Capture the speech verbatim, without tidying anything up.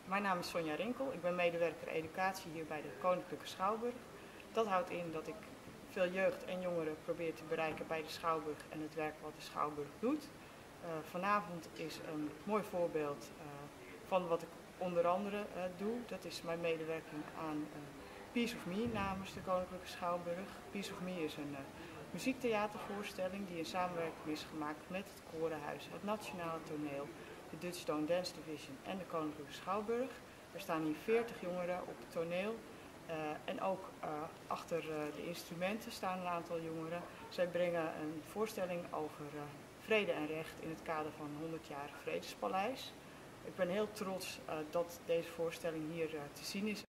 Mijn naam is Sonja Rinkel, ik ben medewerker educatie hier bij de Koninklijke Schouwburg. Dat houdt in dat ik veel jeugd en jongeren probeer te bereiken bij de Schouwburg en het werk wat de Schouwburg doet. Uh, vanavond is een mooi voorbeeld uh, van wat ik onder andere uh, doe. Dat is mijn medewerking aan uh, Piece of Me namens de Koninklijke Schouwburg. Piece of Me is een uh, muziektheatervoorstelling die in samenwerking is gemaakt met het Korenhuis, het Nationale Toneel, de Dutch Stone Dance Division en de Koninklijke Schouwburg. Er staan hier veertig jongeren op het toneel uh, en ook uh, achter uh, de instrumenten staan een aantal jongeren. Zij brengen een voorstelling over uh, vrede en recht in het kader van honderd jaar Vredespaleis. Ik ben heel trots uh, dat deze voorstelling hier uh, te zien is